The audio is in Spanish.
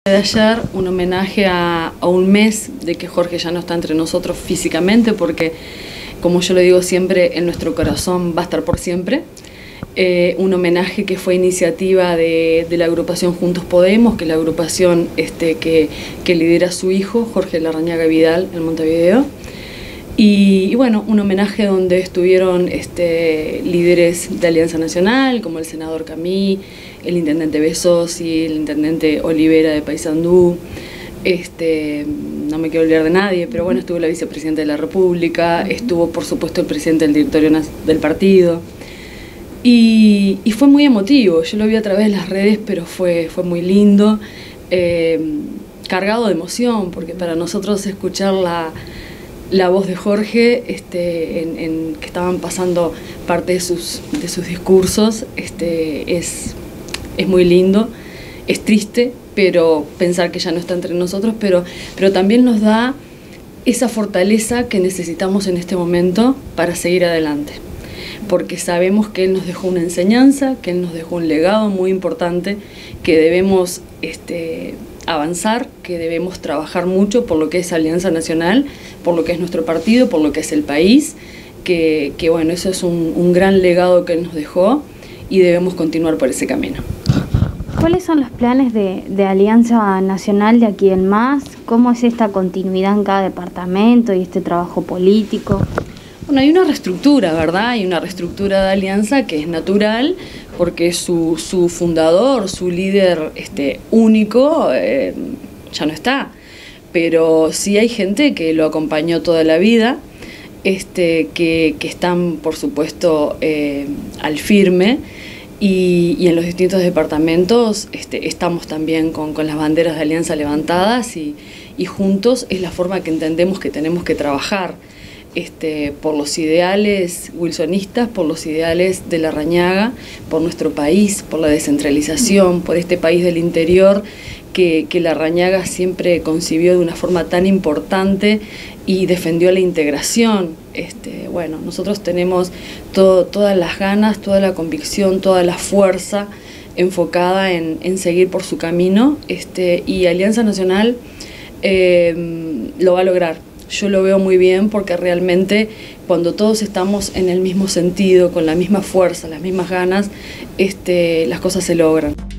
De ayer un homenaje a un mes de que Jorge ya no está entre nosotros físicamente, porque como yo lo digo siempre, en nuestro corazón va a estar por siempre. Un homenaje que fue iniciativa de la agrupación Juntos Podemos, que es la agrupación que lidera su hijo, Jorge Larrañaga Vidal, en Montevideo. Y bueno, un homenaje donde estuvieron líderes de Alianza Nacional, como el senador Camí, el intendente Besosi, el intendente Olivera de Paysandú, no me quiero olvidar de nadie, pero bueno, estuvo la vicepresidenta de la República, estuvo por supuesto el presidente del directorio del partido, y fue muy emotivo. Yo lo vi a través de las redes, pero fue muy lindo, cargado de emoción, porque para nosotros escuchar la voz de Jorge, que estaban pasando parte de sus discursos, es muy lindo, es triste, pero pensar que ya no está entre nosotros, pero también nos da esa fortaleza que necesitamos en este momento para seguir adelante, porque sabemos que él nos dejó una enseñanza, que él nos dejó un legado muy importante, que debemos avanzar, que debemos trabajar mucho por lo que es Alianza Nacional, por lo que es nuestro partido, por lo que es el país, que bueno, eso es un gran legado que él nos dejó y debemos continuar por ese camino. ¿Cuáles son los planes de Alianza Nacional de aquí en más? ¿Cómo es esta continuidad en cada departamento y este trabajo político? Bueno, hay una reestructura, ¿verdad? Hay una reestructura de Alianza que es natural, porque su fundador, su líder único, ya no está. Pero sí hay gente que lo acompañó toda la vida, que están, por supuesto, al firme. Y en los distintos departamentos estamos también con las banderas de Alianza levantadas y juntos es la forma que entendemos que tenemos que trabajar por los ideales wilsonistas, por los ideales de Larrañaga, por nuestro país, por la descentralización, por este país del interior que Larrañaga siempre concibió de una forma tan importante y defendió la integración. Bueno, nosotros tenemos todas las ganas, toda la convicción, toda la fuerza enfocada en seguir por su camino, y Alianza Nacional lo va a lograr. Yo lo veo muy bien, porque realmente cuando todos estamos en el mismo sentido, con la misma fuerza, las mismas ganas, las cosas se logran.